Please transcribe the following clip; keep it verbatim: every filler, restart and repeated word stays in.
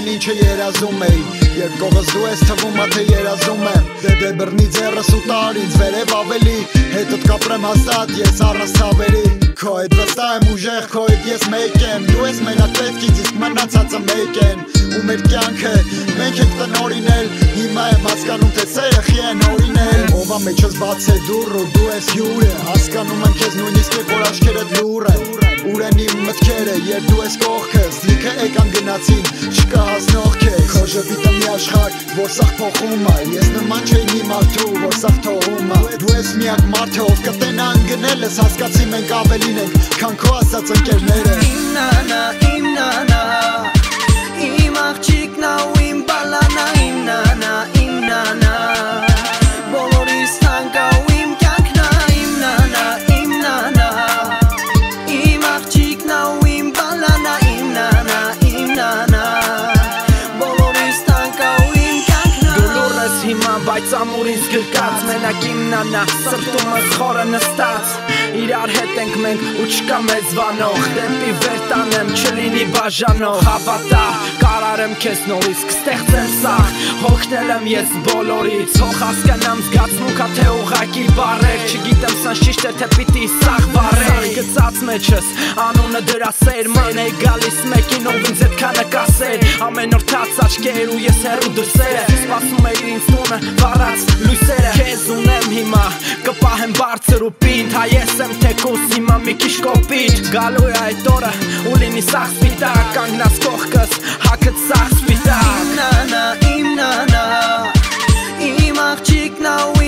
այն ինչը երազում էի Երբ կողս դու ես թվում ա թե երազում եմ Դե դե բրնի ձեռս ու տար ինձ վերև ավելի Հետըտ կապրեմ հաստատ ես առանց թավերի Քո հետ վստահ եմ ուժեղ, քո հետ ես մեկ եմ Դու ես մենակ պետք ինձ իսկ մնացածը մեկ են Ու մեր կյանքը մենք ենք տնօրինել Հիմա եմ հասկանում թե սերը խի են օրինել Ով ա մեջս բաց է դուռ ու դու ես հյուրը Հասկանում եմ քեզ նույնիսկ երբ որ աչքերդ լուռ են Ուր են իմ մտքերը երբ դու ես կողքս Լիքը եկան գնացին չկա հասնող քեզ Քո ժպիտը մի աշխարհ որ սաղ փոխում ա Ես նման չէի մի մարդու որ սաղ թողում ա Դու ես միակ մարդը ով կտենա անգնելս Հասկացի մենք ավելին ենք քան քո ասած ընկերները Իմ նանա, իմ նանա Իմ աղջիկն ա ու իմ բալանա Իմ նանա, իմ նանա Բոլորիս թանկ ա ու իմ կյանքն ա Իմ նանա, իմ նանա Իմ աղջիկն ա ու իմ բալանա Իմ նանա, իմ նանա Բոլորիս թանկ ա ու իմ կյանքն ա Դու լուռ ես հիմա, բայց ամուր ինձ գրկած Մենակ իմ նանա, սրտումս խորը նստած Իրար հետ ենք մենք ու չկա մեզ վանող Դեպի վեր տանեմ չլինի բաժանող Հավատա, կարարեմ քեզ նորից կստեղծեմ սաղ Հոգնել եմ ես բոլորից Հող հասկանամ զգացմունքա թե ուղակի բարեր Չգիտեմ սանց ճիշտ է թե պիտի սաղ վարեր Գծած մեջս անունը դրա սեր Ման է գալիս մեկին ով ինձ հետքանը կասեր Ամեն օր թաց աչքեր ու ես հեռու դրսերը Սպասում էիր ինձ տունը վառած լույսերը Քեզ ունեմ հիմա կպահեմ բարձր ու պինդ Հայ ես եմ թեկուս հիմա մի քիչ կոպիտ Գալու է այդ օրը ու լինի սաղ սպիտակ Կանգնած կողքս հագած սաղ սպիտակ Իմ նանա, իմ նանա Իմ աղջիկն ա ու